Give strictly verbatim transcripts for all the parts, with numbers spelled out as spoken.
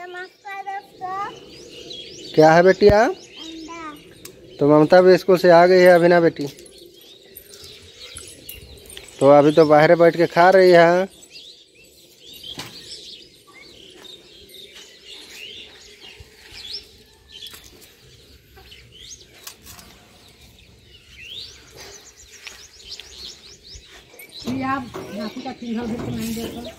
नमस्कार दोस्तों। क्या है बेटिया? अंडा। तो ममता भी स्कूल से आ गई है अभी ना बेटी? तो अभी तो बाहर बैठ के खा रही है। आप नाकू का चिन्ह भी तो नहीं देखो।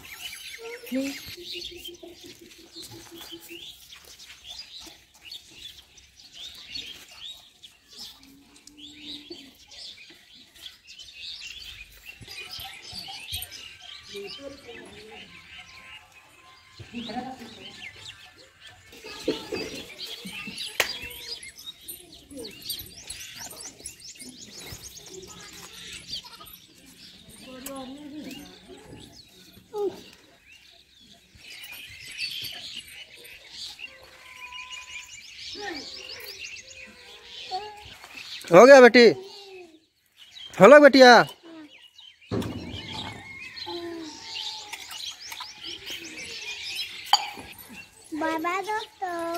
हो गया बेटी? हेलो बेटिया। बाबा दोस्तों।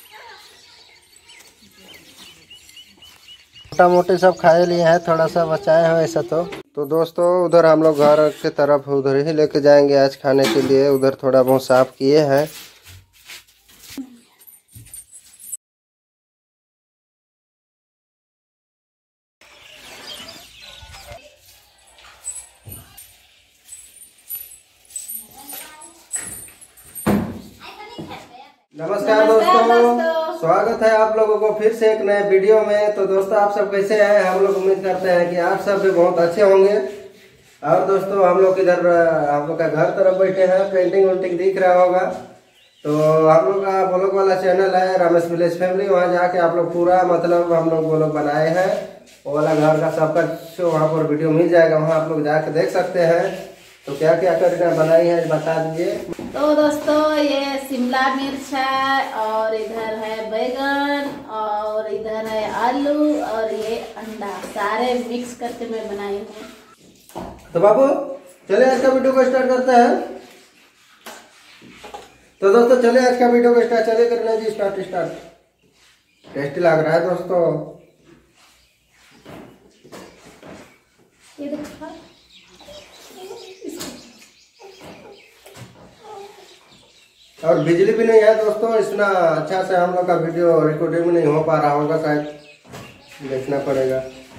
मोटा मोटी सब खाए लिए हैं, थोड़ा सा बचाए हैं ऐसा। तो तो दोस्तों उधर हम लोग घर के तरफ उधर ही लेके जाएंगे आज खाने के लिए। उधर थोड़ा बहुत साफ किए हैं। नमस्कार दोस्तों, स्वागत है आप लोगों को फिर से एक नए वीडियो में। तो दोस्तों आप सब कैसे हैं? हम लोग उम्मीद करते हैं कि आप सब भी बहुत अच्छे होंगे। और दोस्तों हम लोग इधर हम लोग का घर तरफ बैठे हैं, पेंटिंग वेंटिंग दिख रहा होगा। तो हम लोग का ब्लॉग वाला चैनल है रमेश विलेज फैमिली, वहाँ जाके आप लोग पूरा मतलब हम लोग ब्लॉग बनाए हैं। वो वाला घर का सबका वहाँ पर वीडियो मिल जाएगा, वहाँ आप लोग जाके देख सकते हैं। तो क्या क्या करके बनाई है बता दीजिए। तो दोस्तों ये शिमला मिर्च है और इधर है बैगन और इधर है आलू और ये अंडा, सारे मिक्स करके मैं बनाई हूँ। तो बाबू चलिए आज का वीडियो को स्टार्ट करते हैं। तो दोस्तों चलिए आज का वीडियो को स्टार्ट चलिए करना जी। स्टार्ट स्टार्ट टेस्टी लग रहा है दोस्तों। ये देखो और बिजली भी नहीं है दोस्तों, इतना अच्छा से हम लोग का वीडियो रिकॉर्डिंग नहीं हो पा रहा होगा, शायद देखना पड़ेगा।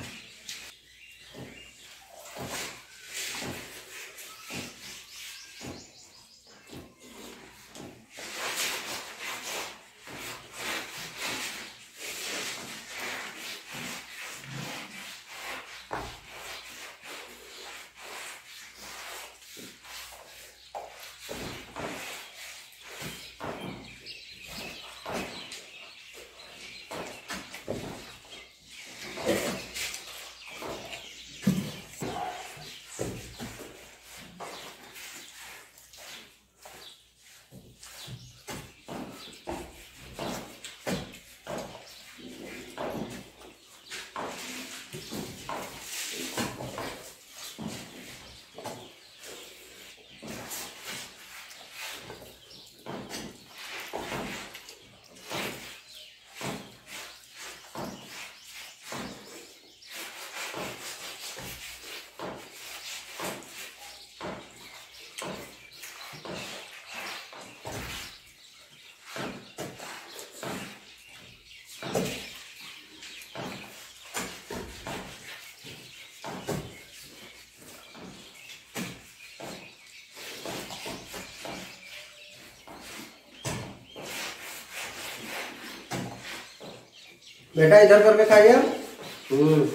बेटा इधर करके खाइए। हम्म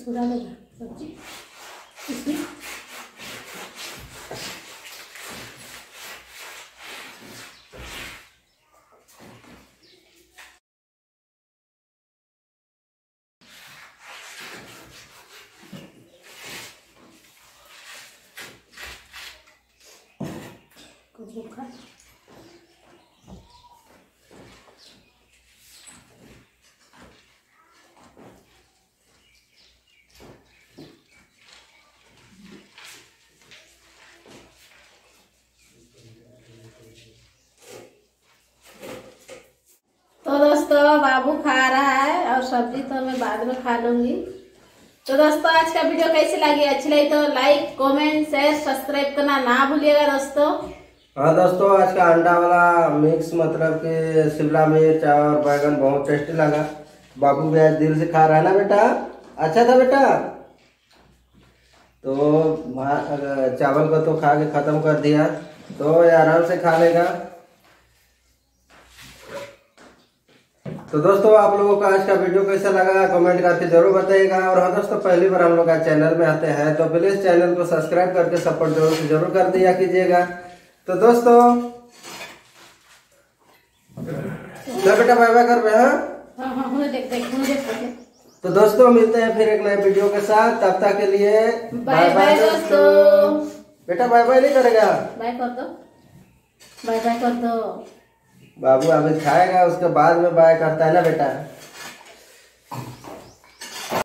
इसको डालेगा सब्जी इसमें। कुछ रखा तो दोस्तों बाबू खा रहा है और सब्जी तो मैं बाद में खा लूंगी। तो दोस्तों आज का वीडियो कैसी लगी, अच्छी लगी तो लाइक कमेंट शेयर सब्सक्राइब करना ना भूलिएगा दोस्तों। हाँ दोस्तों, आज का अंडा वाला मिक्स मतलब कि शिमला मिर्च और बैगन बहुत टेस्टी लगा। बाबू भी आज दिल से खा रहा है ना बेटा, अच्छा था बेटा। तो भा- चावल को तो खा के खत्म कर दिया, तो ये आराम से खा लेगा। तो दोस्तों आप लोगों को आज का वीडियो कैसा लगा कमेंट करके जरूर बताइएगा। और हाँ दोस्तों, पहली बार हम लोग का चैनल में आते हैं तो प्लीज चैनल को सब्सक्राइब करके सपोर्ट जरूर से जरूर कर दिया कीजिएगा। तो दोस्तों तो बेटा बाय बाय कर रहे हैं। हाँ हाँ हुए देख देख हुए देख देख। तो दोस्तों मिलते हैं फिर एक नए वीडियो के साथ, तब तक के लिए बाय बाय दोस्तों। बेटा बाय बाय नहीं करेगा, बाय कर दो, बाय बाय कर दो। बाबू अभी खाएगा उसके बाद में बाय करता है ना बेटा।